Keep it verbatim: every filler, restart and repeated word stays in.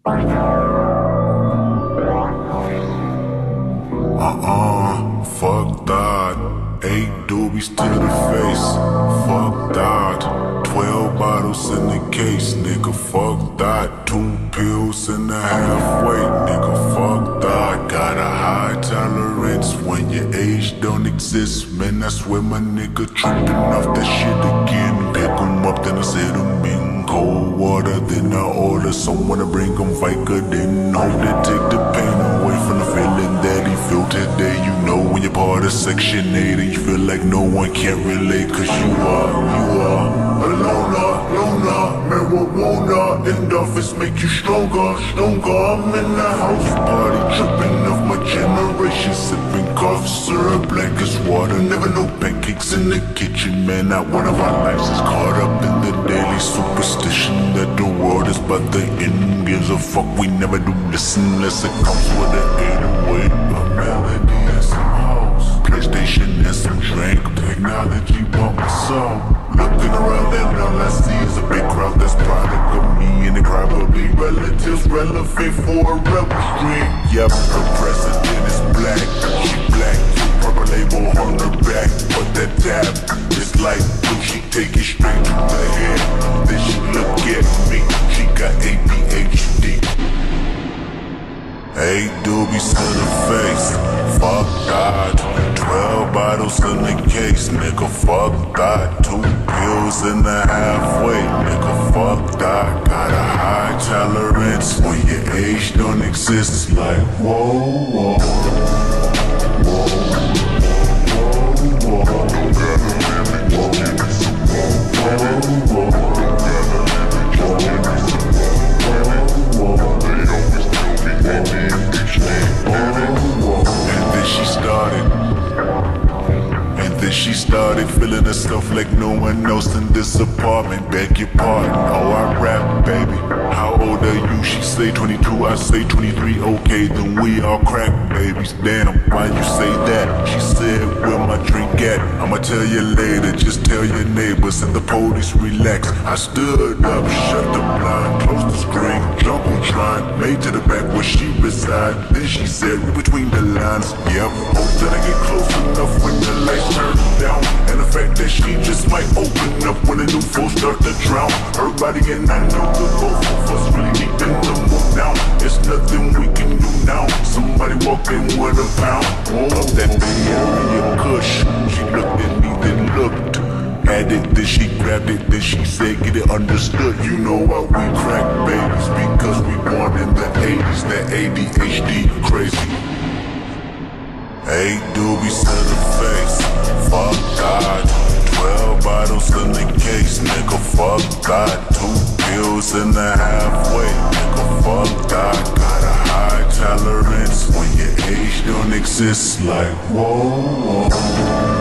Uh-uh, fuck that. Eight doobies to the face, fuck that. Twelve bottles in the case, nigga, fuck that. Two pills in the halfway, nigga, fuck that. Got a high tolerance when your age don't exist. Man, I swear my nigga tripping off that shit again. Pick 'em up, then I set 'em in cold water. Then I order someone to bring 'em Vicodin. Hope they take the pain away from the feeling that he feel today. You know when you're part of Section eight and you feel like no one can relate. Cause you are, you are a loner, loner. Marijuana and office make you stronger, stronger. I'm in the house party tripping off my generation. Sipping cough syrup black as water. Never no pancakes in the kitchen, man. Not one of our lives is caught up in the daily superstition that the world is but the end. Gives a fuck, we never do listen unless it comes with an eight oh eight. A melody and some house, PlayStation and some drink. Technology bump my soul. Looking around and all I see is a big crowd that's product of me. And they probably relatives relevant for a rebel stream. Yep, her president is black, she black. Purple label on her back, but that dab is like blue. She take it straight to the head. Then she look at me, she got A D H D. Eight doobies to the face, fuck that. Twelve bottles in the case, nigga, fuck that. Two pills in the halfway, nigga, fuck that. Got a high tolerance when your age don't exist. It's like whoa, whoa, whoa, whoa, whoa. She started feeling herself like no one else in this apartment. Beg your pardon, oh I rap, baby. How old are you? She say twenty-two, I say twenty-three. Okay, then we all crack babies. Damn, why you say that? She said, where my drink at? I'ma tell you later, just tell your neighbors and the police relax. I stood up, shut the blind, closed the screen, Jumbotron, made to the back where she reside. Then she said, read between the lines. Yep, hope that I get close enough when the lights turn down. And the fact that she just might open up when the new foes start to drown. Her body and I know the both of us really need them to move now. There's nothing we can do now. Somebody walk in with a pound of that Bay Area kush. She looked at me, then looked. Had it, then she grabbed it, then she said, get it understood. You know why we crack babies? Because we born in the eighties. That A D H D crazy. Eight doobies to the face, fuck God. Twelve bottles in the case, nigga, fuck God. Two pills in the halfway, nigga, fuck God. Got a high tolerance when your age don't exist. Like whoa, whoa.